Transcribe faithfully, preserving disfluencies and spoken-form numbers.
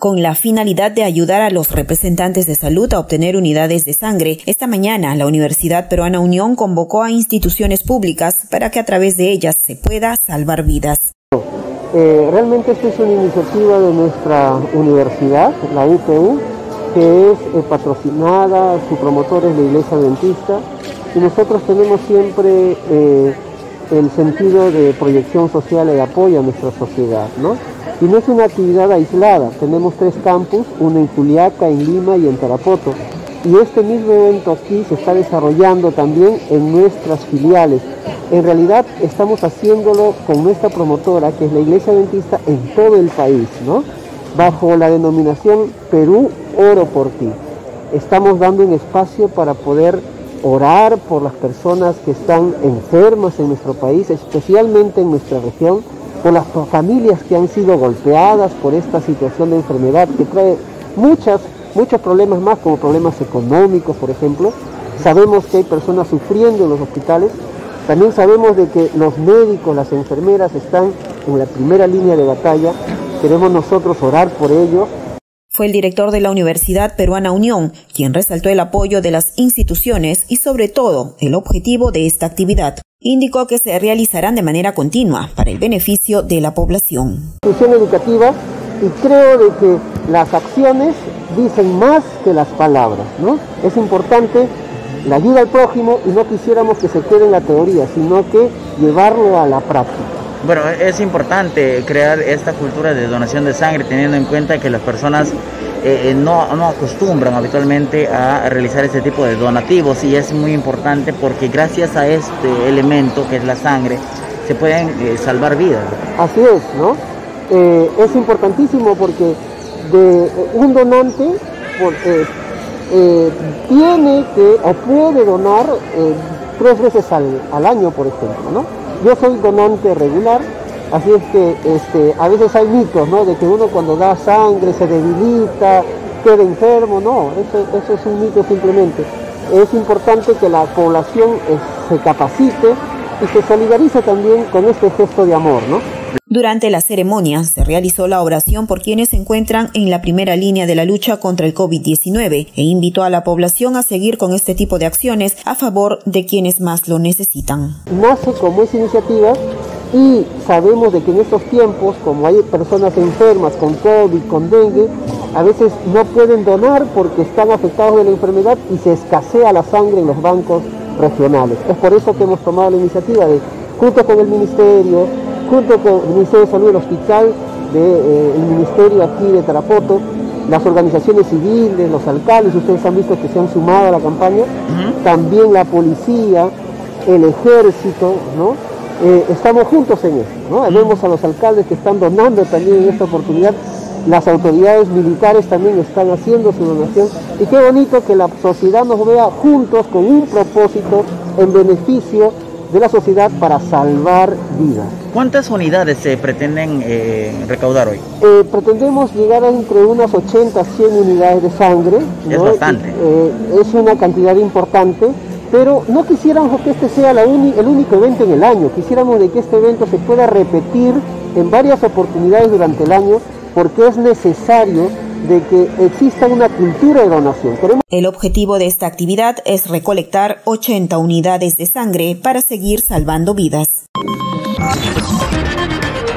Con la finalidad de ayudar a los representantes de salud a obtener unidades de sangre, esta mañana la Universidad Peruana Unión convocó a instituciones públicas para que a través de ellas se pueda salvar vidas. Eh, realmente esta es una iniciativa de nuestra universidad, la U P U, que es eh, patrocinada, su promotor es la Iglesia Adventista, y nosotros tenemos siempre eh, el sentido de proyección social y de apoyo a nuestra sociedad, ¿no? Y no es una actividad aislada, tenemos tres campus, uno en Juliaca, en Lima y en Tarapoto, y este mismo evento aquí se está desarrollando también en nuestras filiales. En realidad estamos haciéndolo con nuestra promotora, que es la Iglesia Adventista, en todo el país, ¿no? Bajo la denominación Perú Oro por Ti. Estamos dando un espacio para poder orar por las personas que están enfermas en nuestro país, especialmente en nuestra región, por las familias que han sido golpeadas por esta situación de enfermedad que trae muchas, muchos problemas más, como problemas económicos, por ejemplo. Sabemos que hay personas sufriendo en los hospitales. También sabemos de que los médicos, las enfermeras están en la primera línea de batalla. Queremos nosotros orar por ellos. Fue el director de la Universidad Peruana Unión quien resaltó el apoyo de las instituciones y sobre todo el objetivo de esta actividad. Indicó que se realizarán de manera continua para el beneficio de la población. Institución educativa, y creo de que las acciones dicen más que las palabras, ¿no? Es importante la ayuda al prójimo y no quisiéramos que se quede en la teoría, sino que llevarlo a la práctica. Bueno, es importante crear esta cultura de donación de sangre teniendo en cuenta que las personas eh, no, no acostumbran habitualmente a realizar este tipo de donativos, y es muy importante porque gracias a este elemento que es la sangre se pueden eh, salvar vidas. Así es, ¿no? Eh, es importantísimo porque de eh, un donante por, eh, eh, tiene que o puede donar eh, tres veces al, al año, por ejemplo, ¿no? Yo soy donante regular, así es que este, a veces hay mitos, ¿no? De que uno cuando da sangre se debilita, queda enfermo. No, eso, eso es un mito simplemente. Es importante que la población eh, se capacite y se solidarice también con este gesto de amor, ¿no? Durante la ceremonia se realizó la oración por quienes se encuentran en la primera línea de la lucha contra el COVID diecinueve e invitó a la población a seguir con este tipo de acciones a favor de quienes más lo necesitan. Nace como esa iniciativa y sabemos de que en estos tiempos, como hay personas enfermas con COVID, con dengue, a veces no pueden donar porque están afectados de la enfermedad y se escasea la sangre en los bancos regionales. Es por eso que hemos tomado la iniciativa de, junto con el Ministerio, junto con el Ministerio de Salud del Hospital, del de, eh, Ministerio aquí de Tarapoto, las organizaciones civiles, los alcaldes, ustedes han visto que se han sumado a la campaña, uh-huh. También la policía, el ejército, ¿no? Eh, estamos juntos en eso, ¿no? Uh-huh. Vemos a los alcaldes que están donando también en esta oportunidad, las autoridades militares también están haciendo su donación, y qué bonito que la sociedad nos vea juntos con un propósito en beneficio de la sociedad para salvar vidas. ¿Cuántas unidades se pretenden eh, recaudar hoy? Eh, pretendemos llegar a entre unas ochenta a cien unidades de sangre, ¿no? Es bastante. Eh, es una cantidad importante, pero no quisiéramos que este sea la uni, el único evento en el año. Quisiéramos de que este evento se pueda repetir en varias oportunidades durante el año, porque es necesario de que exista una cultura de donación. Queremos... El objetivo de esta actividad es recolectar ochenta unidades de sangre para seguir salvando vidas.